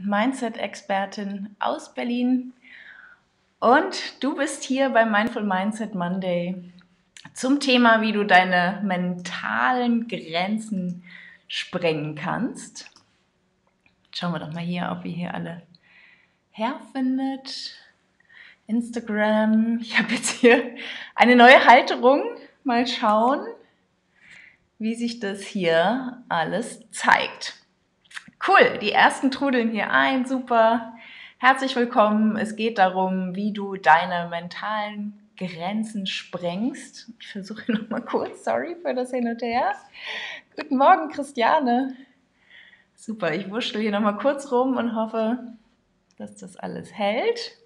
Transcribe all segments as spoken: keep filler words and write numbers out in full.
Mindset-Expertin aus Berlin und du bist hier bei Mindful Mindset Monday zum Thema, wie du deine mentalen Grenzen sprengen kannst. Schauen wir doch mal hier, ob ihr hier alle herfindet. Instagram. Ich habe jetzt hier eine neue Halterung. Mal schauen, wie sich das hier alles zeigt. Cool, die ersten trudeln hier ein, super. Herzlich willkommen. Es geht darum, wie du deine mentalen Grenzen sprengst. Ich versuche noch mal kurz, sorry für das Hin und Her. Guten Morgen, Christiane. Super, ich wurschtel hier noch mal kurz rum und hoffe, dass das alles hält.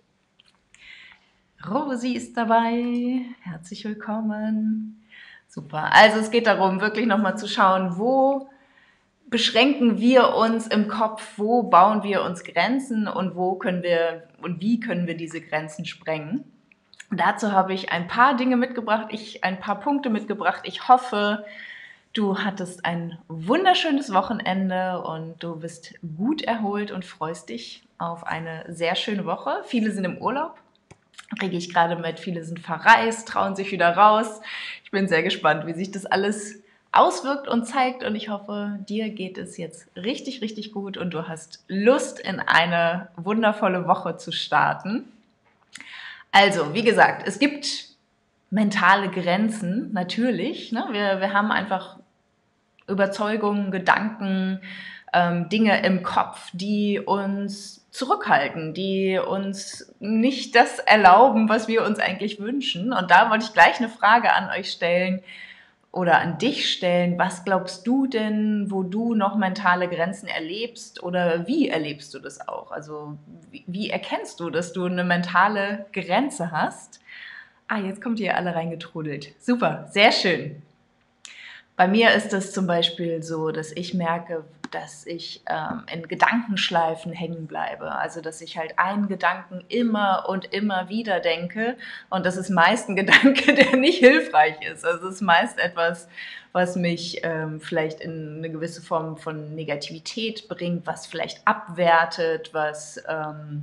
Rosi ist dabei. Herzlich willkommen. Super, also es geht darum, wirklich noch mal zu schauen, wo beschränken wir uns im Kopf, wo bauen wir uns Grenzen und wo können wir und wie können wir diese Grenzen sprengen. Und dazu habe ich ein paar Dinge mitgebracht, ich ein paar Punkte mitgebracht. Ich hoffe, du hattest ein wunderschönes Wochenende und du bist gut erholt und freust dich auf eine sehr schöne Woche. Viele sind im Urlaub, kriege ich gerade mit, viele sind verreist, trauen sich wieder raus. Ich bin sehr gespannt, wie sich das alles auswirkt und zeigt und ich hoffe, dir geht es jetzt richtig, richtig gut und du hast Lust, in eine wundervolle Woche zu starten. Also, wie gesagt, es gibt mentale Grenzen, natürlich. Ne? Wir, wir haben einfach Überzeugungen, Gedanken, ähm, Dinge im Kopf, die uns zurückhalten, die uns nicht das erlauben, was wir uns eigentlich wünschen. Und da wollte ich gleich eine Frage an euch stellen, oder an dich stellen, was glaubst du denn, wo du noch mentale Grenzen erlebst oder wie erlebst du das auch? Also wie, wie erkennst du, dass du eine mentale Grenze hast? Ah, jetzt kommt ihr alle reingetrudelt. Super, sehr schön. Bei mir ist es zum Beispiel so, dass ich merke, dass ich ähm, in Gedankenschleifen hängen bleibe. Also, dass ich halt einen Gedanken immer und immer wieder denke. Und das ist meist ein Gedanke, der nicht hilfreich ist. Also, es ist meist etwas, was mich ähm, vielleicht in eine gewisse Form von Negativität bringt, was vielleicht abwertet, was ähm,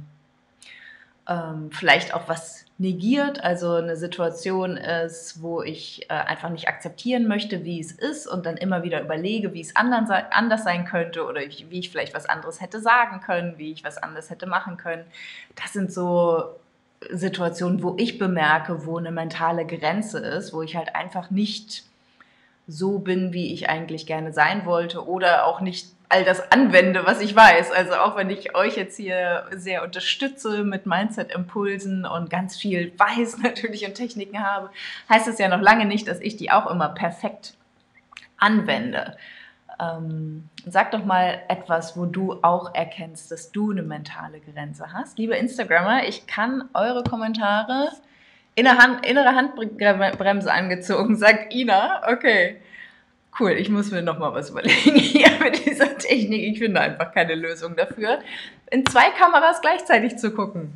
ähm, vielleicht auch was negiert, also eine Situation ist, wo ich äh, einfach nicht akzeptieren möchte, wie es ist und dann immer wieder überlege, wie es anderen, anders sein könnte oder ich, wie ich vielleicht was anderes hätte sagen können, wie ich was anderes hätte machen können. Das sind so Situationen, wo ich bemerke, wo eine mentale Grenze ist, wo ich halt einfach nicht so bin, wie ich eigentlich gerne sein wollte oder auch nicht all das anwende, was ich weiß. Also auch wenn ich euch jetzt hier sehr unterstütze mit Mindset-Impulsen und ganz viel weiß natürlich und Techniken habe, heißt es ja noch lange nicht, dass ich die auch immer perfekt anwende. Ähm, sag doch mal etwas, wo du auch erkennst, dass du eine mentale Grenze hast. Liebe Instagrammer, ich kann eure Kommentare innere, Hand, innere Handbremse angezogen, sagt Ina. Okay. Cool, ich muss mir noch mal was überlegen hier mit dieser Technik. Ich finde einfach keine Lösung dafür, in zwei Kameras gleichzeitig zu gucken.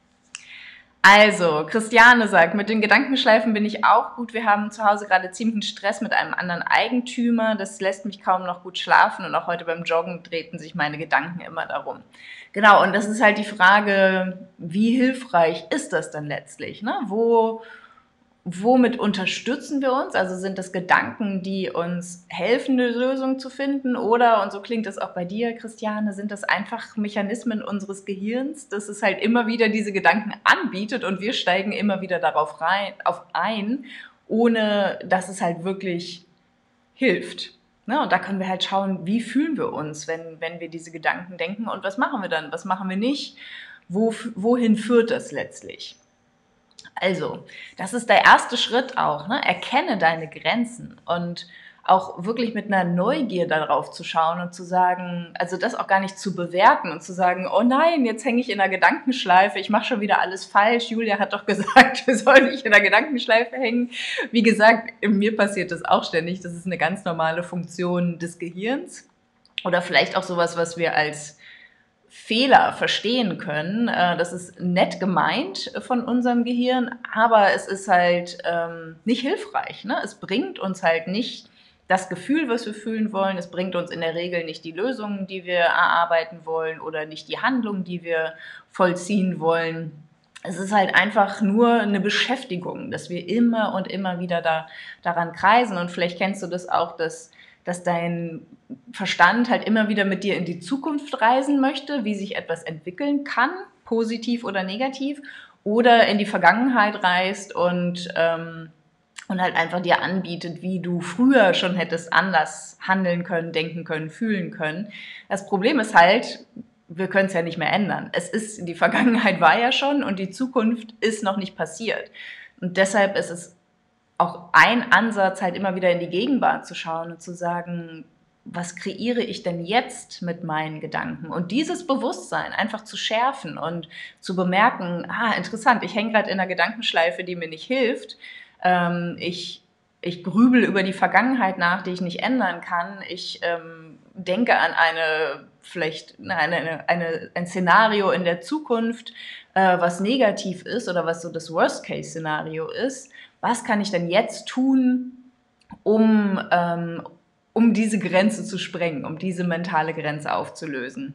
Also, Christiane sagt, mit den Gedankenschleifen bin ich auch gut. Wir haben zu Hause gerade ziemlichen Stress mit einem anderen Eigentümer. Das lässt mich kaum noch gut schlafen und auch heute beim Joggen drehten sich meine Gedanken immer darum. Genau, und das ist halt die Frage, wie hilfreich ist das dann letztlich? Ne? Wo... Womit unterstützen wir uns? Also sind das Gedanken, die uns helfen, eine Lösung zu finden? Oder, und so klingt es auch bei dir, Christiane, sind das einfach Mechanismen unseres Gehirns, dass es halt immer wieder diese Gedanken anbietet und wir steigen immer wieder darauf rein, auf ein, ohne dass es halt wirklich hilft. Ne? Und da können wir halt schauen, wie fühlen wir uns, wenn, wenn wir diese Gedanken denken und was machen wir dann, was machen wir nicht, Wo, wohin führt das letztlich? Also, das ist der erste Schritt auch, ne? Erkenne deine Grenzen und auch wirklich mit einer Neugier darauf zu schauen und zu sagen, also das auch gar nicht zu bewerten und zu sagen, oh nein, jetzt hänge ich in einer Gedankenschleife, ich mache schon wieder alles falsch, Julia hat doch gesagt, wir sollen nicht in einer Gedankenschleife hängen. Wie gesagt, mir passiert das auch ständig, das ist eine ganz normale Funktion des Gehirns oder vielleicht auch sowas, was wir als Fehler verstehen können. Das ist nett gemeint von unserem Gehirn, aber es ist halt ähm, nicht hilfreich. Ne? Es bringt uns halt nicht das Gefühl, was wir fühlen wollen. Es bringt uns in der Regel nicht die Lösungen, die wir erarbeiten wollen oder nicht die Handlung, die wir vollziehen wollen. Es ist halt einfach nur eine Beschäftigung, dass wir immer und immer wieder da, daran kreisen. Und vielleicht kennst du das auch, dass, dass dein Verstand halt immer wieder mit dir in die Zukunft reisen möchte, wie sich etwas entwickeln kann, positiv oder negativ, oder in die Vergangenheit reist und, ähm, und halt einfach dir anbietet, wie du früher schon hättest anders handeln können, denken können, fühlen können. Das Problem ist halt, wir können es ja nicht mehr ändern. Es ist, die Vergangenheit war ja schon und die Zukunft ist noch nicht passiert. Und deshalb ist es auch ein Ansatz, halt immer wieder in die Gegenwart zu schauen und zu sagen, was kreiere ich denn jetzt mit meinen Gedanken? Und dieses Bewusstsein einfach zu schärfen und zu bemerken, ah, interessant, ich hänge gerade in einer Gedankenschleife, die mir nicht hilft. Ähm, ich, ich grübel über die Vergangenheit nach, die ich nicht ändern kann. Ich ähm, denke an eine, vielleicht eine, eine, eine, ein Szenario in der Zukunft, äh, was negativ ist oder was so das Worst-Case-Szenario ist. Was kann ich denn jetzt tun, um, ähm, um diese Grenze zu sprengen, um diese mentale Grenze aufzulösen?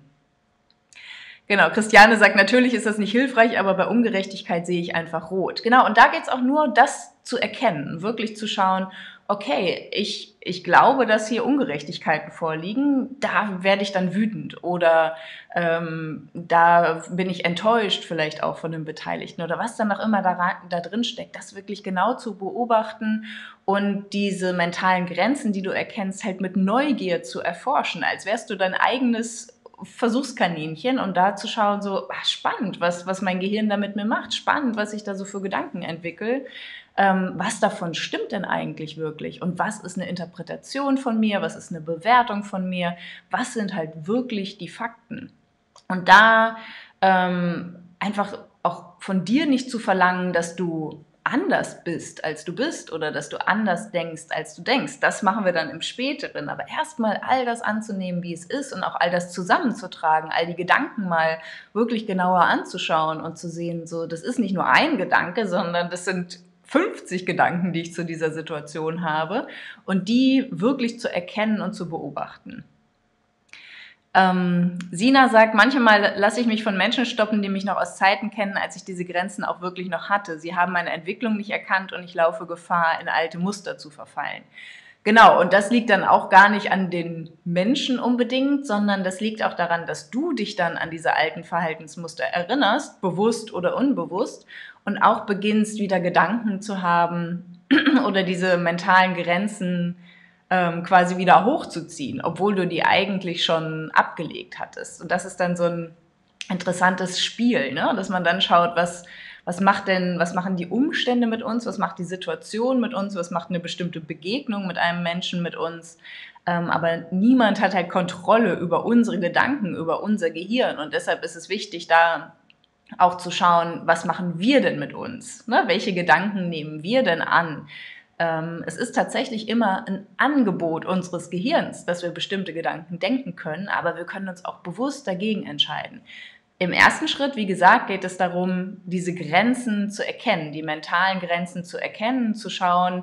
Genau, Christiane sagt, natürlich ist das nicht hilfreich, aber bei Ungerechtigkeit sehe ich einfach rot. Genau, und da geht es auch nur, das zu erkennen, wirklich zu schauen, okay, ich, ich glaube, dass hier Ungerechtigkeiten vorliegen, da werde ich dann wütend oder ähm, da bin ich enttäuscht vielleicht auch von den Beteiligten oder was dann auch immer da, da drin steckt, das wirklich genau zu beobachten und diese mentalen Grenzen, die du erkennst, halt mit Neugier zu erforschen, als wärst du dein eigenes Versuchskaninchen und da zu schauen, so ach, spannend, was, was mein Gehirn da mit mir macht, spannend, was ich da so für Gedanken entwickle. Ähm, was davon stimmt denn eigentlich wirklich? Und was ist eine Interpretation von mir? Was ist eine Bewertung von mir? Was sind halt wirklich die Fakten? Und da ähm, einfach auch von dir nicht zu verlangen, dass du anders bist, als du bist oder dass du anders denkst, als du denkst. Das machen wir dann im Späteren. Aber erstmal all das anzunehmen, wie es ist und auch all das zusammenzutragen, all die Gedanken mal wirklich genauer anzuschauen und zu sehen, so, das ist nicht nur ein Gedanke, sondern das sind fünfzig Gedanken, die ich zu dieser Situation habe und die wirklich zu erkennen und zu beobachten. Ähm, Sina sagt, manchmal lasse ich mich von Menschen stoppen, die mich noch aus Zeiten kennen, als ich diese Grenzen auch wirklich noch hatte. Sie haben meine Entwicklung nicht erkannt und ich laufe Gefahr, in alte Muster zu verfallen. Genau, und das liegt dann auch gar nicht an den Menschen unbedingt, sondern das liegt auch daran, dass du dich dann an diese alten Verhaltensmuster erinnerst, bewusst oder unbewusst, und auch beginnst, wieder Gedanken zu haben oder diese mentalen Grenzen ähm, quasi wieder hochzuziehen, obwohl du die eigentlich schon abgelegt hattest. Und das ist dann so ein interessantes Spiel, ne? Dass man dann schaut, was, was macht denn, was machen die Umstände mit uns, was macht die Situation mit uns, was macht eine bestimmte Begegnung mit einem Menschen mit uns. Ähm, aber niemand hat halt Kontrolle über unsere Gedanken, über unser Gehirn. Und deshalb ist es wichtig, da auch zu schauen, was machen wir denn mit uns? Ne? Welche Gedanken nehmen wir denn an? Ähm, es ist tatsächlich immer ein Angebot unseres Gehirns, dass wir bestimmte Gedanken denken können, aber wir können uns auch bewusst dagegen entscheiden. Im ersten Schritt, wie gesagt, geht es darum, diese Grenzen zu erkennen, die mentalen Grenzen zu erkennen, zu schauen,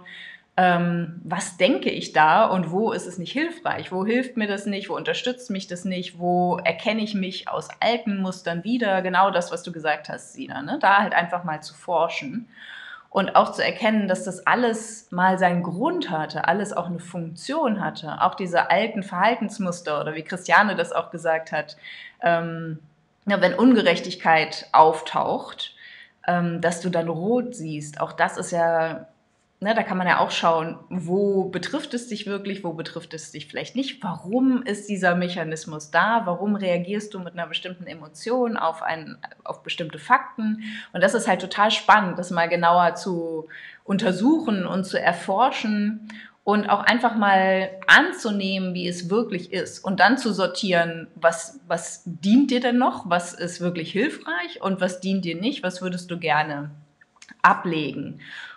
ähm, was denke ich da und wo ist es nicht hilfreich, wo hilft mir das nicht, wo unterstützt mich das nicht, wo erkenne ich mich aus alten Mustern wieder, genau das, was du gesagt hast, Sina, ne? Da halt einfach mal zu forschen und auch zu erkennen, dass das alles mal seinen Grund hatte, alles auch eine Funktion hatte, auch diese alten Verhaltensmuster oder wie Christiane das auch gesagt hat, ähm, ja, wenn Ungerechtigkeit auftaucht, ähm, dass du dann rot siehst, auch das ist ja, ne, da kann man ja auch schauen, wo betrifft es dich wirklich, wo betrifft es dich vielleicht nicht, warum ist dieser Mechanismus da, warum reagierst du mit einer bestimmten Emotion auf, ein, auf bestimmte Fakten und das ist halt total spannend, das mal genauer zu untersuchen und zu erforschen und auch einfach mal anzunehmen, wie es wirklich ist und dann zu sortieren, was, was dient dir denn noch, was ist wirklich hilfreich und was dient dir nicht, was würdest du gerne ablegen.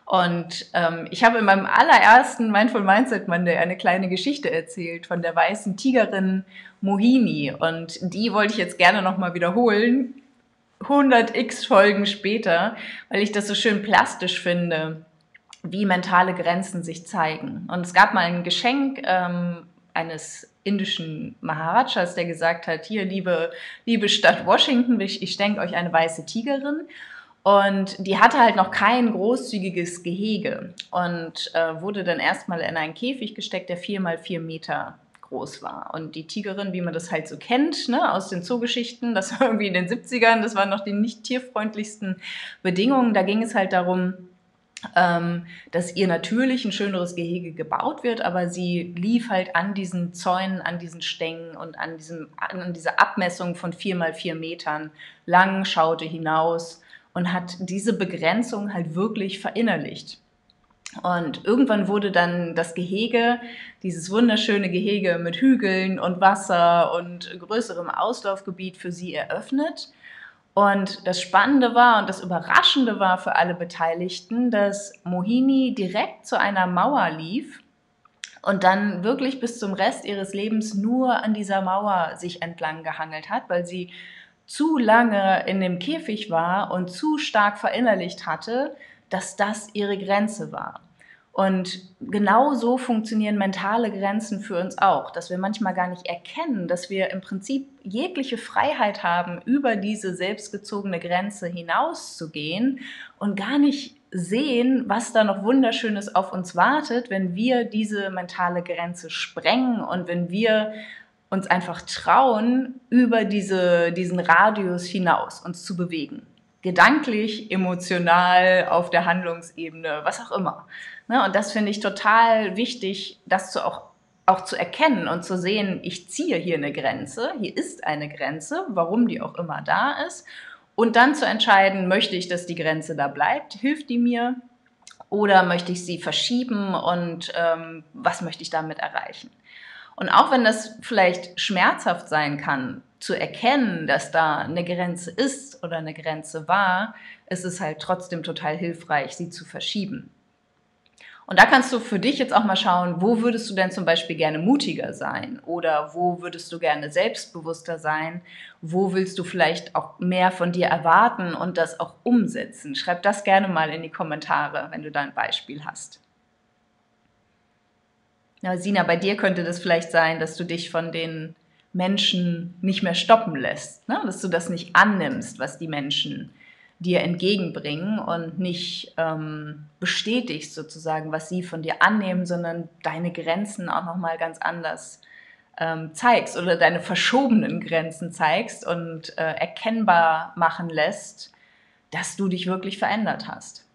Und ähm, ich habe in meinem allerersten Mindful Mindset Monday eine kleine Geschichte erzählt von der weißen Tigerin Mohini und die wollte ich jetzt gerne nochmal wiederholen, hundert x Folgen später, weil ich das so schön plastisch finde, wie mentale Grenzen sich zeigen. Und es gab mal ein Geschenk ähm, eines indischen Maharajas, der gesagt hat, hier, liebe, liebe Stadt Washington, ich, ich schenke euch eine weiße Tigerin. Und die hatte halt noch kein großzügiges Gehege und äh, wurde dann erstmal in einen Käfig gesteckt, der vier mal vier Meter groß war. Und die Tigerin, wie man das halt so kennt, ne, aus den Zoogeschichten, das war irgendwie in den siebzigern, das waren noch die nicht tierfreundlichsten Bedingungen. Da ging es halt darum, ähm, dass ihr natürlich ein schöneres Gehege gebaut wird, aber sie lief halt an diesen Zäunen, an diesen Stängen und an, diesem, an dieser Abmessung von vier mal vier Metern lang, schaute hinaus und hat diese Begrenzung halt wirklich verinnerlicht. Und irgendwann wurde dann das Gehege, dieses wunderschöne Gehege mit Hügeln und Wasser und größerem Auslaufgebiet für sie eröffnet. Und das Spannende war und das Überraschende war für alle Beteiligten, dass Mohini direkt zu einer Mauer lief und dann wirklich bis zum Rest ihres Lebens nur an dieser Mauer sich entlang gehangelt hat, weil sie zu lange in dem Käfig war und zu stark verinnerlicht hatte, dass das ihre Grenze war. Und genau so funktionieren mentale Grenzen für uns auch, dass wir manchmal gar nicht erkennen, dass wir im Prinzip jegliche Freiheit haben, über diese selbstgezogene Grenze hinauszugehen und gar nicht sehen, was da noch Wunderschönes auf uns wartet, wenn wir diese mentale Grenze sprengen und wenn wir uns einfach trauen, über diese, diesen Radius hinaus uns zu bewegen. Gedanklich, emotional, auf der Handlungsebene, was auch immer. Ne, und das finde ich total wichtig, das zu auch, auch zu erkennen und zu sehen, ich ziehe hier eine Grenze, hier ist eine Grenze, warum die auch immer da ist. Und dann zu entscheiden, möchte ich, dass die Grenze da bleibt, hilft die mir oder möchte ich sie verschieben und ähm, was möchte ich damit erreichen? Und auch wenn das vielleicht schmerzhaft sein kann, zu erkennen, dass da eine Grenze ist oder eine Grenze war, ist es halt trotzdem total hilfreich, sie zu verschieben. Und da kannst du für dich jetzt auch mal schauen, wo würdest du denn zum Beispiel gerne mutiger sein oder wo würdest du gerne selbstbewusster sein, wo willst du vielleicht auch mehr von dir erwarten und das auch umsetzen. Schreib das gerne mal in die Kommentare, wenn du da ein Beispiel hast. Ja, Sina, bei dir könnte das vielleicht sein, dass du dich von den Menschen nicht mehr stoppen lässt, ne? Dass du das nicht annimmst, was die Menschen dir entgegenbringen und nicht ähm, bestätigst sozusagen, was sie von dir annehmen, sondern deine Grenzen auch nochmal ganz anders ähm, zeigst oder deine verschobenen Grenzen zeigst und äh, erkennbar machen lässt, dass du dich wirklich verändert hast.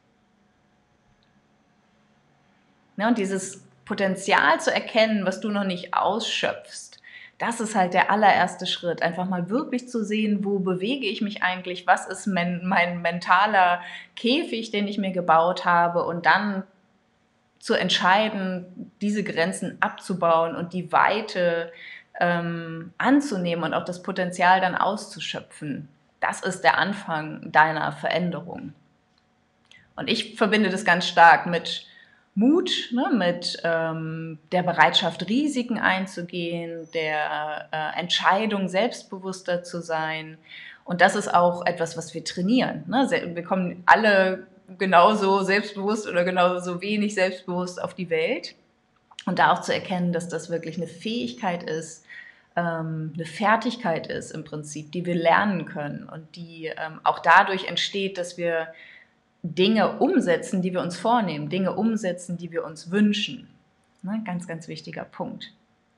Ja, und dieses Potenzial zu erkennen, was du noch nicht ausschöpfst, das ist halt der allererste Schritt, einfach mal wirklich zu sehen, wo bewege ich mich eigentlich, was ist mein, mein mentaler Käfig, den ich mir gebaut habe und dann zu entscheiden, diese Grenzen abzubauen und die Weite ähm, anzunehmen und auch das Potenzial dann auszuschöpfen. Das ist der Anfang deiner Veränderung. Und ich verbinde das ganz stark mit Mut, ne, mit ähm, der Bereitschaft, Risiken einzugehen, der äh, Entscheidung, selbstbewusster zu sein. Und das ist auch etwas, was wir trainieren. Ne? Wir kommen alle genauso selbstbewusst oder genauso wenig selbstbewusst auf die Welt. Und da auch zu erkennen, dass das wirklich eine Fähigkeit ist, ähm, eine Fertigkeit ist im Prinzip, die wir lernen können und die ähm, auch dadurch entsteht, dass wir Dinge umsetzen, die wir uns vornehmen, Dinge umsetzen, die wir uns wünschen. Ne? Ganz, ganz wichtiger Punkt.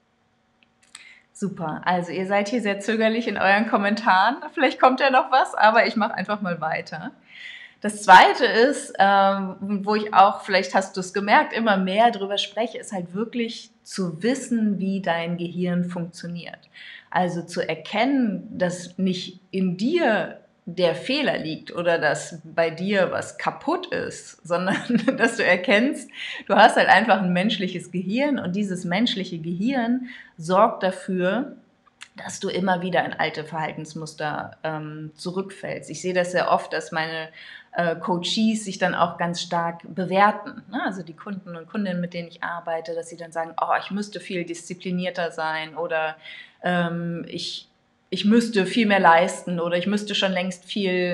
Super, also ihr seid hier sehr zögerlich in euren Kommentaren. Vielleicht kommt ja noch was, aber ich mache einfach mal weiter. Das Zweite ist, ähm, wo ich auch, vielleicht hast du es gemerkt, immer mehr drüber spreche, ist halt wirklich zu wissen, wie dein Gehirn funktioniert. Also zu erkennen, dass nicht in dir der Fehler liegt oder dass bei dir was kaputt ist, sondern dass du erkennst, du hast halt einfach ein menschliches Gehirn und dieses menschliche Gehirn sorgt dafür, dass du immer wieder in alte Verhaltensmuster ähm, zurückfällst. Ich sehe das sehr oft, dass meine äh, Coaches sich dann auch ganz stark bewerten. Ne? Also die Kunden und Kundinnen, mit denen ich arbeite, dass sie dann sagen, oh, ich müsste viel disziplinierter sein oder ähm, ich ich müsste viel mehr leisten oder ich müsste schon längst viel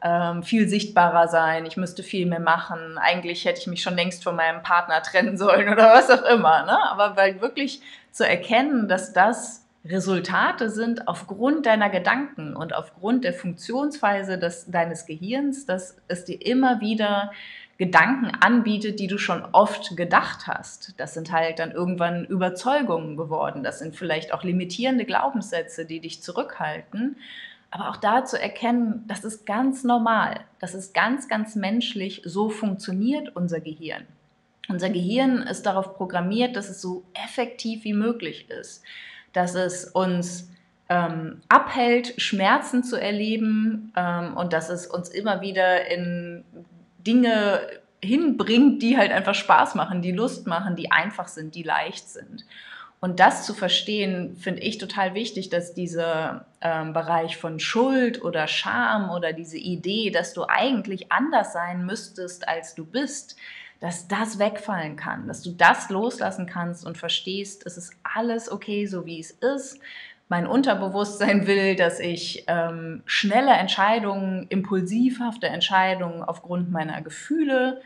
ähm, viel sichtbarer sein, ich müsste viel mehr machen, eigentlich hätte ich mich schon längst von meinem Partner trennen sollen oder was auch immer, ne? Aber weil wirklich zu erkennen, dass das Resultate sind aufgrund deiner Gedanken und aufgrund der Funktionsweise des, deines Gehirns, dass es dir immer wieder Gedanken anbietet, die du schon oft gedacht hast. Das sind halt dann irgendwann Überzeugungen geworden. Das sind vielleicht auch limitierende Glaubenssätze, die dich zurückhalten. Aber auch da zu erkennen, das ist ganz normal. Das ist ganz, ganz menschlich. So funktioniert unser Gehirn. Unser Gehirn ist darauf programmiert, dass es so effektiv wie möglich ist. Dass es uns ähm, abhält, Schmerzen zu erleben ähm, und dass es uns immer wieder in Dinge hinbringt, die halt einfach Spaß machen, die Lust machen, die einfach sind, die leicht sind. Und das zu verstehen, finde ich total wichtig, dass dieser ähm, Bereich von Schuld oder Scham oder diese Idee, dass du eigentlich anders sein müsstest, als du bist, dass das wegfallen kann, dass du das loslassen kannst und verstehst, es ist alles okay, so wie es ist. Mein Unterbewusstsein will, dass ich ähm, schnelle Entscheidungen, impulsivhafte Entscheidungen aufgrund meiner Gefühle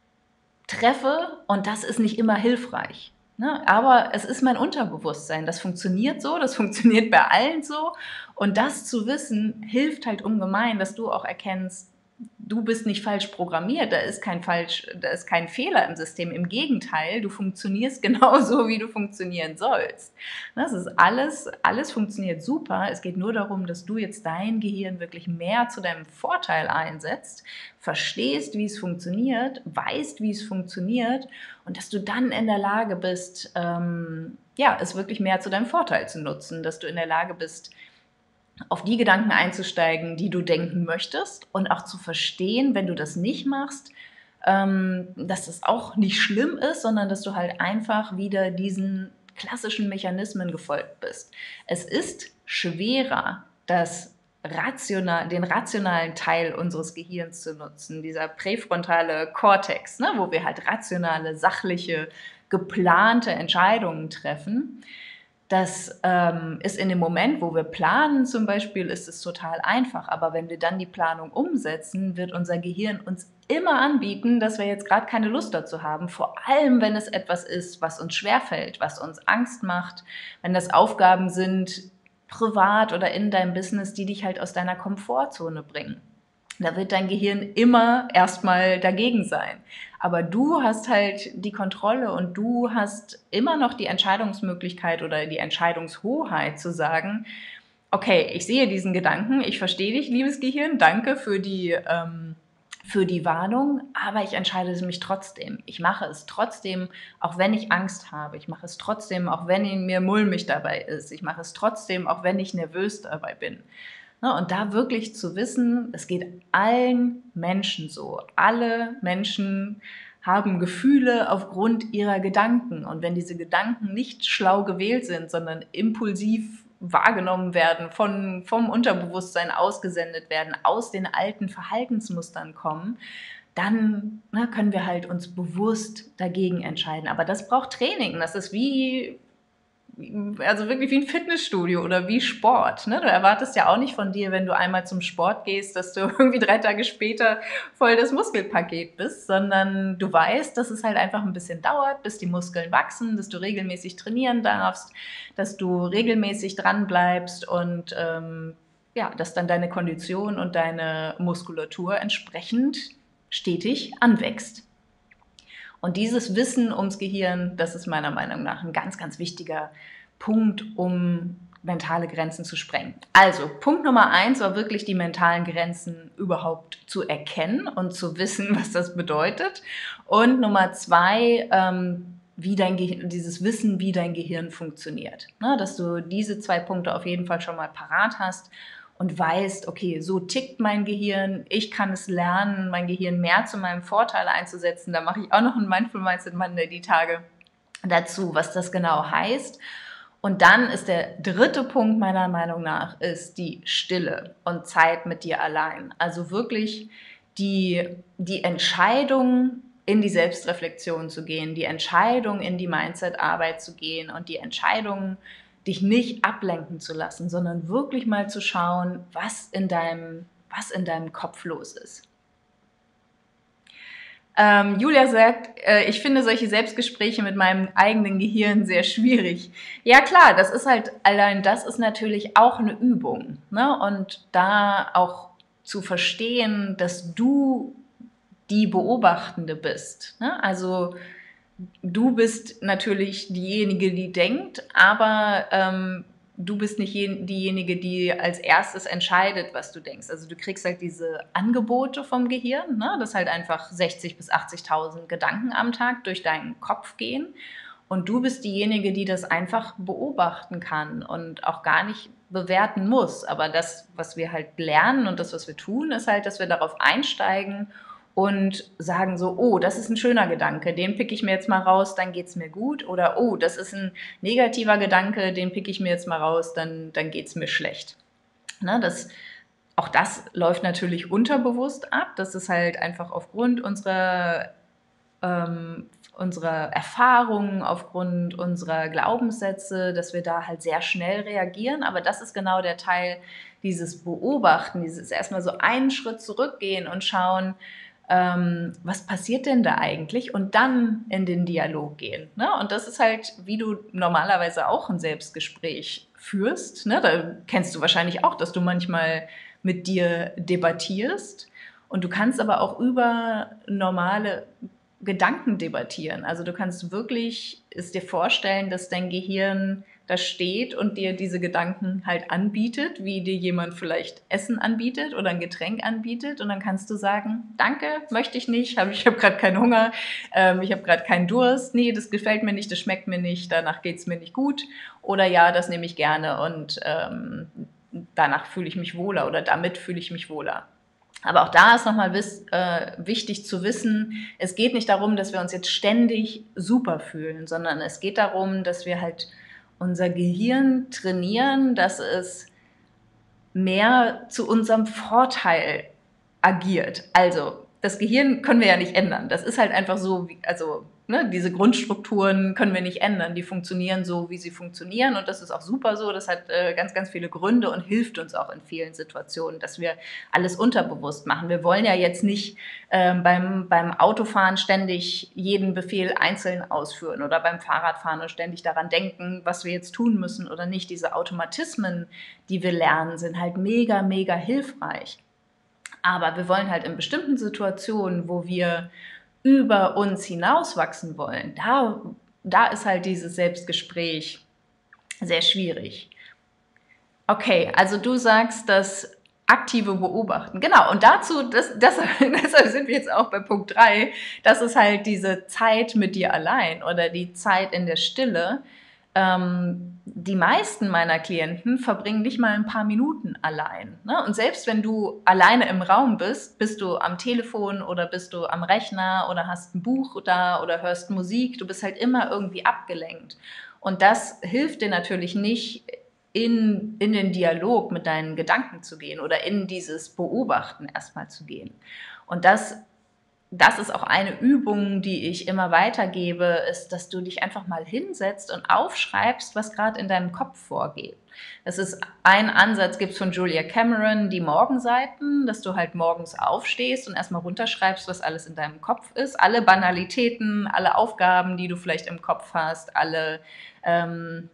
treffe und das ist nicht immer hilfreich. Ne? Aber es ist mein Unterbewusstsein, das funktioniert so, das funktioniert bei allen so und das zu wissen, hilft halt ungemein, dass du auch erkennst, du bist nicht falsch programmiert, da ist kein falsch, da ist kein Fehler im System. Im Gegenteil, du funktionierst genauso, wie du funktionieren sollst. Das ist alles, alles funktioniert super. Es geht nur darum, dass du jetzt dein Gehirn wirklich mehr zu deinem Vorteil einsetzt, verstehst, wie es funktioniert, weißt, wie es funktioniert und dass du dann in der Lage bist, ähm, ja, es wirklich mehr zu deinem Vorteil zu nutzen, dass du in der Lage bist, auf die Gedanken einzusteigen, die du denken möchtest und auch zu verstehen, wenn du das nicht machst, ähm, dass das auch nicht schlimm ist, sondern dass du halt einfach wieder diesen klassischen Mechanismen gefolgt bist. Es ist schwerer, das rational, den rationalen Teil unseres Gehirns zu nutzen, dieser präfrontale Kortex, ne, wo wir halt rationale, sachliche, geplante Entscheidungen treffen. Das ähm, ist in dem Moment, wo wir planen zum Beispiel, ist es total einfach. Aber wenn wir dann die Planung umsetzen, wird unser Gehirn uns immer anbieten, dass wir jetzt gerade keine Lust dazu haben. Vor allem, wenn es etwas ist, was uns schwerfällt, was uns Angst macht, wenn das Aufgaben sind, privat oder in deinem Business, die dich halt aus deiner Komfortzone bringen. Da wird dein Gehirn immer erstmal dagegen sein. Aber du hast halt die Kontrolle und du hast immer noch die Entscheidungsmöglichkeit oder die Entscheidungshoheit zu sagen, okay, ich sehe diesen Gedanken, ich verstehe dich, liebes Gehirn, danke für die, ähm, für die Warnung, aber ich entscheide mich trotzdem. Ich mache es trotzdem, auch wenn ich Angst habe. Ich mache es trotzdem, auch wenn mir mulmig dabei ist. Ich mache es trotzdem, auch wenn ich nervös dabei bin. Und da wirklich zu wissen, es geht allen Menschen so. Alle Menschen haben Gefühle aufgrund ihrer Gedanken. Und wenn diese Gedanken nicht schlau gewählt sind, sondern impulsiv wahrgenommen werden, von, vom Unterbewusstsein ausgesendet werden, aus den alten Verhaltensmustern kommen, dann na, können wir halt uns bewusst dagegen entscheiden. Aber das braucht Training. Das ist wie... also wirklich wie ein Fitnessstudio oder wie Sport. Ne? Du erwartest ja auch nicht von dir, wenn du einmal zum Sport gehst, dass du irgendwie drei Tage später voll das Muskelpaket bist, sondern du weißt, dass es halt einfach ein bisschen dauert, bis die Muskeln wachsen, dass du regelmäßig trainieren darfst, dass du regelmäßig dran bleibst und ähm, ja, dass dann deine Kondition und deine Muskulatur entsprechend stetig anwächst. Und dieses Wissen ums Gehirn, das ist meiner Meinung nach ein ganz, ganz wichtiger Punkt, um mentale Grenzen zu sprengen. Also Punkt Nummer eins war wirklich die mentalen Grenzen überhaupt zu erkennen und zu wissen, was das bedeutet. Und Nummer zwei, ähm, wie dein Gehirn, dieses Wissen, wie dein Gehirn funktioniert. Ne, dass du diese zwei Punkte auf jeden Fall schon mal parat hast und weißt, okay, so tickt mein Gehirn, ich kann es lernen, mein Gehirn mehr zu meinem Vorteil einzusetzen. Da mache ich auch noch ein Mindful Mindset Monday die Tage dazu, was das genau heißt. Und dann ist der dritte Punkt meiner Meinung nach, ist die Stille und Zeit mit dir allein. Also wirklich die, die Entscheidung, in die Selbstreflexion zu gehen, die Entscheidung, in die Mindset-Arbeit zu gehen und die Entscheidung, dich nicht ablenken zu lassen, sondern wirklich mal zu schauen, was in deinem was in deinem Kopf los ist. Ähm, Julia sagt, äh, ich finde solche Selbstgespräche mit meinem eigenen Gehirn sehr schwierig. Ja klar, das ist halt, allein das ist natürlich auch eine Übung, ne? Und da auch zu verstehen, dass du die Beobachtende bist, ne? Also du bist natürlich diejenige, die denkt, aber ähm, du bist nicht diejenige, die als erstes entscheidet, was du denkst. Also du kriegst halt diese Angebote vom Gehirn, ne? Dass halt einfach sechzigtausend bis achtzigtausend Gedanken am Tag durch deinen Kopf gehen. Und du bist diejenige, die das einfach beobachten kann und auch gar nicht bewerten muss. Aber das, was wir halt lernen und das, was wir tun, ist halt, dass wir darauf einsteigen und sagen so, oh, das ist ein schöner Gedanke, den pick ich mir jetzt mal raus, dann geht's mir gut. Oder, oh, das ist ein negativer Gedanke, den pick ich mir jetzt mal raus, dann, dann geht's mir schlecht. Ne, das, auch das läuft natürlich unterbewusst ab. Das ist halt einfach aufgrund unserer, ähm, unserer Erfahrungen, aufgrund unserer Glaubenssätze, dass wir da halt sehr schnell reagieren. Aber das ist genau der Teil, dieses Beobachten, dieses erstmal so einen Schritt zurückgehen und schauen, Ähm, was passiert denn da eigentlich? Und dann in den Dialog gehen. Ne? Und das ist halt, wie du normalerweise auch ein Selbstgespräch führst. Ne? Da kennst du wahrscheinlich auch, dass du manchmal mit dir debattierst. Und du kannst aber auch über normale Gedanken debattieren. Also du kannst wirklich es dir vorstellen, dass dein Gehirn da steht und dir diese Gedanken halt anbietet, wie dir jemand vielleicht Essen anbietet oder ein Getränk anbietet. Und dann kannst du sagen, danke, möchte ich nicht, hab, ich habe gerade keinen Hunger, ähm, ich habe gerade keinen Durst, nee, das gefällt mir nicht, das schmeckt mir nicht, danach geht's mir nicht gut. Oder ja, das nehme ich gerne und ähm, danach fühle ich mich wohler oder damit fühle ich mich wohler. Aber auch da ist nochmal äh, wichtig zu wissen, es geht nicht darum, dass wir uns jetzt ständig super fühlen, sondern es geht darum, dass wir halt unser Gehirn trainieren, dass es mehr zu unserem Vorteil agiert. Also das Gehirn können wir ja nicht ändern. Das ist halt einfach so, wie, also ne, diese Grundstrukturen können wir nicht ändern. Die funktionieren so, wie sie funktionieren und das ist auch super so. Das hat äh, ganz, ganz viele Gründe und hilft uns auch in vielen Situationen, dass wir alles unterbewusst machen. Wir wollen ja jetzt nicht ähm, beim, beim Autofahren ständig jeden Befehl einzeln ausführen oder beim Fahrradfahren und ständig daran denken, was wir jetzt tun müssen oder nicht. Diese Automatismen, die wir lernen, sind halt mega, mega hilfreich. Aber wir wollen halt in bestimmten Situationen, wo wir über uns hinauswachsen wollen, da, da ist halt dieses Selbstgespräch sehr schwierig. Okay, also du sagst, dass aktive Beobachten, genau, und dazu, das, das, deshalb sind wir jetzt auch bei Punkt drei, das ist halt diese Zeit mit dir allein oder die Zeit in der Stille. Ähm, die meisten meiner Klienten verbringen nicht mal ein paar Minuten allein. Ne? Und selbst wenn du alleine im Raum bist, bist du am Telefon oder bist du am Rechner oder hast ein Buch da oder hörst Musik, du bist halt immer irgendwie abgelenkt. Und das hilft dir natürlich nicht, in, in den Dialog mit deinen Gedanken zu gehen oder in dieses Beobachten erstmal zu gehen. Und das Das ist auch eine Übung, die ich immer weitergebe, ist, dass du dich einfach mal hinsetzt und aufschreibst, was gerade in deinem Kopf vorgeht. Das ist ein Ansatz, gibt es von Julia Cameron, die Morgenseiten, dass du halt morgens aufstehst und erstmal runterschreibst, was alles in deinem Kopf ist. Alle Banalitäten, alle Aufgaben, die du vielleicht im Kopf hast, alle, ähm,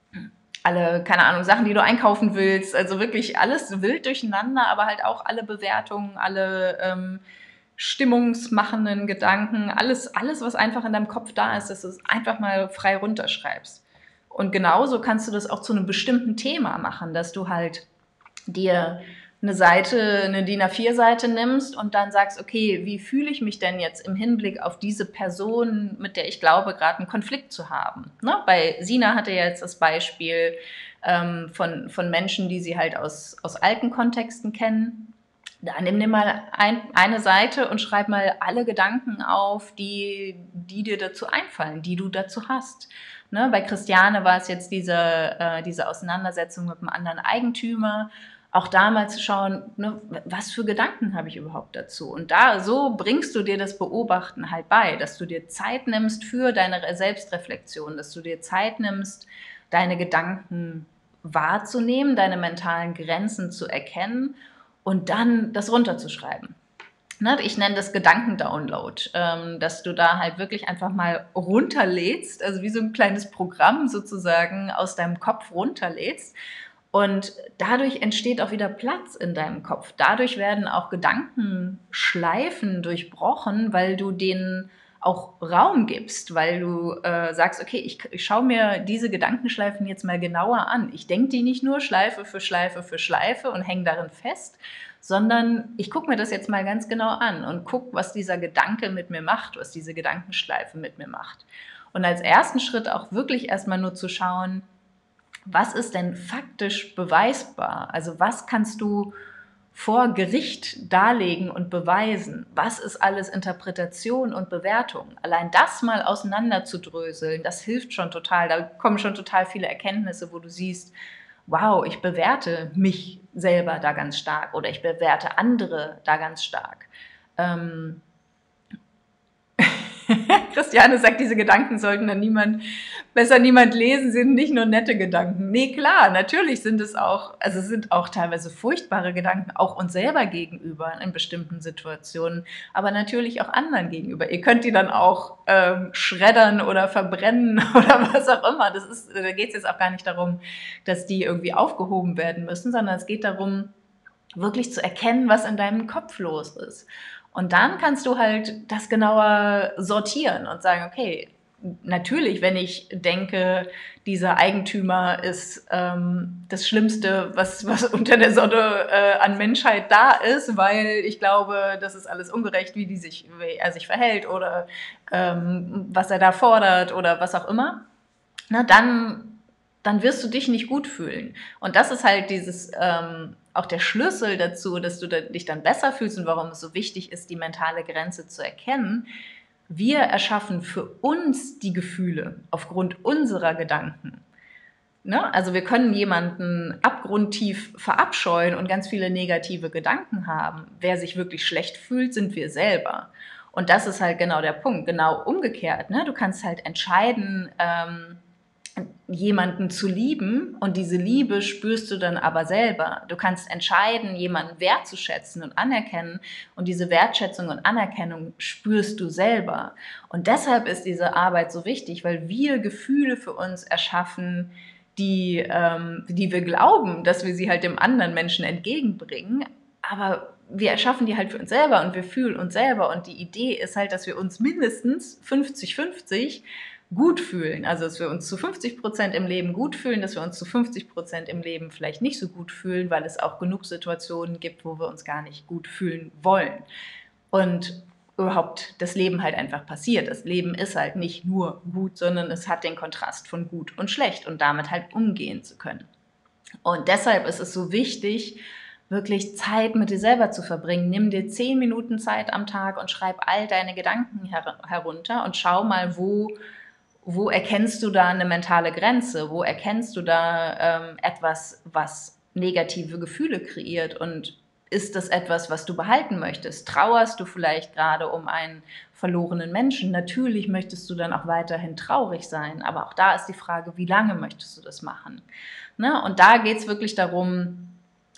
alle, keine Ahnung, Sachen, die du einkaufen willst. Also wirklich alles wild durcheinander, aber halt auch alle Bewertungen, alle ähm, stimmungsmachenden Gedanken, alles, alles, was einfach in deinem Kopf da ist, dass du es einfach mal frei runterschreibst. Und genauso kannst du das auch zu einem bestimmten Thema machen, dass du halt dir eine Seite, eine D I N A vier Seite nimmst und dann sagst, okay, wie fühle ich mich denn jetzt im Hinblick auf diese Person, mit der ich glaube, gerade einen Konflikt zu haben. Ne? Bei Sina hatte ja jetzt das Beispiel ähm, von, von Menschen, die sie halt aus, aus alten Kontexten kennen. Da nimm dir mal ein, eine Seite und schreib mal alle Gedanken auf, die, die dir dazu einfallen, die du dazu hast. Ne? Bei Christiane war es jetzt diese, äh, diese Auseinandersetzung mit einem anderen Eigentümer. Auch da mal zu schauen, ne, was für Gedanken habe ich überhaupt dazu? Und da so bringst du dir das Beobachten halt bei, dass du dir Zeit nimmst für deine Selbstreflexion, dass du dir Zeit nimmst, deine Gedanken wahrzunehmen, deine mentalen Grenzen zu erkennen und dann das runterzuschreiben. Ne, ich nenne das Gedankendownload, ähm, dass du da halt wirklich einfach mal runterlädst, also wie so ein kleines Programm sozusagen aus deinem Kopf runterlädst. Und dadurch entsteht auch wieder Platz in deinem Kopf. Dadurch werden auch Gedankenschleifen durchbrochen, weil du denen auch Raum gibst, weil du äh, sagst, okay, ich, ich schaue mir diese Gedankenschleifen jetzt mal genauer an. Ich denke die nicht nur Schleife für Schleife für Schleife und hänge darin fest, sondern ich gucke mir das jetzt mal ganz genau an und gucke, was dieser Gedanke mit mir macht, was diese Gedankenschleife mit mir macht. Und als ersten Schritt auch wirklich erstmal nur zu schauen, was ist denn faktisch beweisbar? Also was kannst du vor Gericht darlegen und beweisen? Was ist alles Interpretation und Bewertung? Allein das mal auseinanderzudröseln, das hilft schon total. Da kommen schon total viele Erkenntnisse, wo du siehst, wow, ich bewerte mich selber da ganz stark oder ich bewerte andere da ganz stark. Ähm Christiane sagt, diese Gedanken sollten dann niemand, besser niemand lesen, sind nicht nur nette Gedanken. Nee, klar, natürlich sind es auch, also sind auch teilweise furchtbare Gedanken, auch uns selber gegenüber in bestimmten Situationen, aber natürlich auch anderen gegenüber. Ihr könnt die dann auch ähm, schreddern oder verbrennen oder was auch immer. Das ist, da geht es jetzt auch gar nicht darum, dass die irgendwie aufgehoben werden müssen, sondern es geht darum, wirklich zu erkennen, was in deinem Kopf los ist. Und dann kannst du halt das genauer sortieren und sagen, okay, natürlich, wenn ich denke, dieser Eigentümer ist ähm, das Schlimmste, was, was unter der Sonne äh, an Menschheit da ist, weil ich glaube, das ist alles ungerecht, wie, die sich, wie er sich verhält oder ähm, was er da fordert oder was auch immer, na, dann, dann wirst du dich nicht gut fühlen. Und das ist halt dieses... Ähm, auch der Schlüssel dazu, dass du dich dann besser fühlst und warum es so wichtig ist, die mentale Grenze zu erkennen. Wir erschaffen für uns die Gefühle aufgrund unserer Gedanken. Ne? Also wir können jemanden abgrundtief verabscheuen und ganz viele negative Gedanken haben. Wer sich wirklich schlecht fühlt, sind wir selber. Und das ist halt genau der Punkt, genau umgekehrt. Ne? Du kannst halt entscheiden, ähm, jemanden zu lieben und diese Liebe spürst du dann aber selber. Du kannst entscheiden, jemanden wertzuschätzen und anerkennen und diese Wertschätzung und Anerkennung spürst du selber. Und deshalb ist diese Arbeit so wichtig, weil wir Gefühle für uns erschaffen, die, ähm, die wir glauben, dass wir sie halt dem anderen Menschen entgegenbringen, aber wir erschaffen die halt für uns selber und wir fühlen uns selber und die Idee ist halt, dass wir uns mindestens fünfzig fünfzig gut fühlen, also dass wir uns zu fünfzig Prozent im Leben gut fühlen, dass wir uns zu fünfzig Prozent im Leben vielleicht nicht so gut fühlen, weil es auch genug Situationen gibt, wo wir uns gar nicht gut fühlen wollen. Und überhaupt das Leben halt einfach passiert. Das Leben ist halt nicht nur gut, sondern es hat den Kontrast von gut und schlecht und damit halt umgehen zu können. Und deshalb ist es so wichtig, wirklich Zeit mit dir selber zu verbringen. Nimm dir zehn Minuten Zeit am Tag und schreib all deine Gedanken her- herunter und schau mal, wo Wo erkennst du da eine mentale Grenze? Wo erkennst du da ähm, etwas, was negative Gefühle kreiert? Und ist das etwas, was du behalten möchtest? Trauerst du vielleicht gerade um einen verlorenen Menschen? Natürlich möchtest du dann auch weiterhin traurig sein, aber auch da ist die Frage, wie lange möchtest du das machen? Ne? Und da geht es wirklich darum,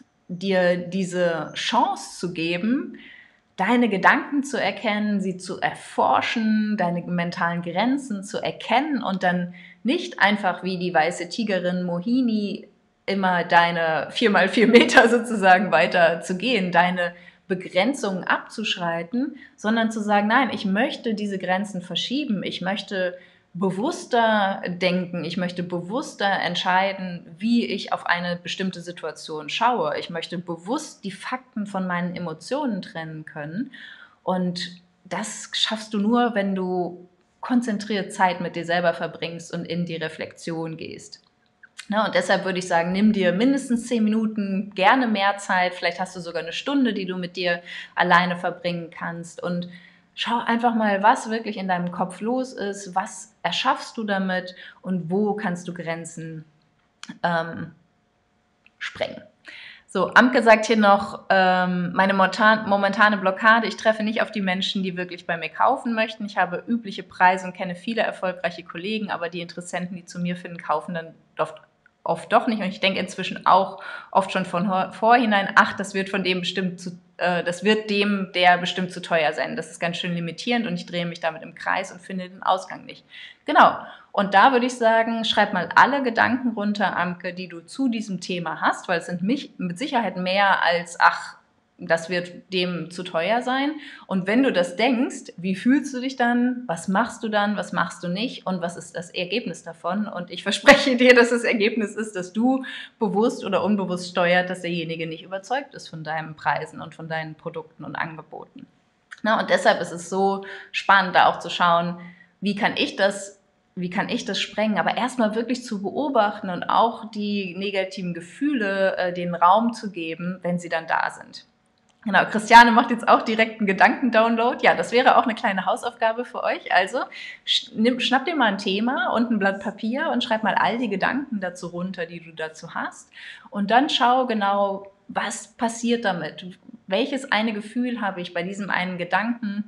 dir diese Chance zu geben, deine Gedanken zu erkennen, sie zu erforschen, deine mentalen Grenzen zu erkennen und dann nicht einfach wie die weiße Tigerin Mohini immer deine vier mal vier Meter sozusagen weiter zu gehen, deine Begrenzungen abzuschreiten, sondern zu sagen, nein, ich möchte diese Grenzen verschieben, ich möchte bewusster denken, ich möchte bewusster entscheiden, wie ich auf eine bestimmte Situation schaue. Ich möchte bewusst die Fakten von meinen Emotionen trennen können. Und das schaffst du nur, wenn du konzentriert Zeit mit dir selber verbringst und in die Reflexion gehst. Na, und deshalb würde ich sagen, nimm dir mindestens zehn Minuten, gerne mehr Zeit. Vielleicht hast du sogar eine Stunde, die du mit dir alleine verbringen kannst. Und schau einfach mal, was wirklich in deinem Kopf los ist, was erschaffst du damit und wo kannst du Grenzen ähm, sprengen. So, Amke sagt hier noch, ähm, meine momentane Blockade, ich treffe nicht auf die Menschen, die wirklich bei mir kaufen möchten. Ich habe übliche Preise und kenne viele erfolgreiche Kollegen, aber die Interessenten, die zu mir finden, kaufen dann oft, oft doch nicht. Und ich denke inzwischen auch oft schon von vorhinein, ach, das wird von dem bestimmt zu, äh, das wird dem, der bestimmt zu teuer sein. Das ist ganz schön limitierend und ich drehe mich damit im Kreis und finde den Ausgang nicht. Genau. Und da würde ich sagen, schreib mal alle Gedanken runter, Amke, die du zu diesem Thema hast, weil es sind mich mit Sicherheit mehr als, ach, das wird dem zu teuer sein. Und wenn du das denkst, wie fühlst du dich dann? Was machst du dann? Was machst du nicht? Und was ist das Ergebnis davon? Und ich verspreche dir, dass das Ergebnis ist, dass du bewusst oder unbewusst steuert, dass derjenige nicht überzeugt ist von deinen Preisen und von deinen Produkten und Angeboten. Na, und deshalb ist es so spannend, da auch zu schauen, wie kann ich das wie kann ich das sprengen, aber erstmal wirklich zu beobachten und auch die negativen Gefühle äh, den Raum zu geben, wenn sie dann da sind. Genau, Christiane macht jetzt auch direkt einen Gedankendownload. Ja, das wäre auch eine kleine Hausaufgabe für euch. Also schnipp, schnapp dir mal ein Thema und ein Blatt Papier und schreib mal all die Gedanken dazu runter, die du dazu hast. Und dann schau genau, was passiert damit. Welches eine Gefühl habe ich bei diesem einen Gedanken?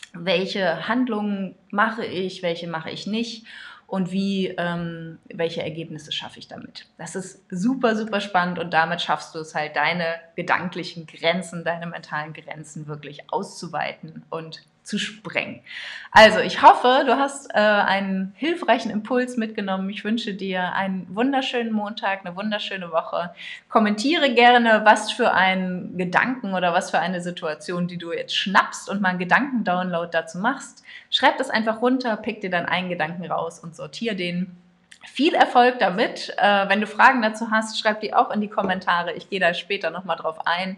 Welche Handlungen mache ich, welche mache ich nicht und wie, ähm, welche Ergebnisse schaffe ich damit. Das ist super, super spannend und damit schaffst du es halt, deine gedanklichen Grenzen, deine mentalen Grenzen wirklich auszuweiten und zu sprengen. Also ich hoffe, du hast äh, einen hilfreichen Impuls mitgenommen. Ich wünsche dir einen wunderschönen Montag, eine wunderschöne Woche. Kommentiere gerne, was für einen Gedanken oder was für eine Situation, die du jetzt schnappst und mal einen Gedankendownload dazu machst. Schreib das einfach runter, pick dir dann einen Gedanken raus und sortiere den. Viel Erfolg damit. Äh, wenn du Fragen dazu hast, schreib die auch in die Kommentare. Ich gehe da später nochmal drauf ein.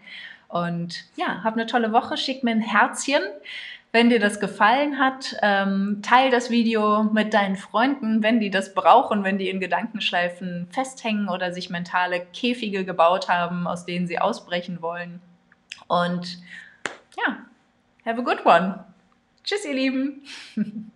Und ja, hab eine tolle Woche. Schick mir ein Herzchen, wenn dir das gefallen hat. Ähm, teil das Video mit deinen Freunden, wenn die das brauchen, wenn die in Gedankenschleifen festhängen oder sich mentale Käfige gebaut haben, aus denen sie ausbrechen wollen. Und ja, have a good one. Tschüss, ihr Lieben.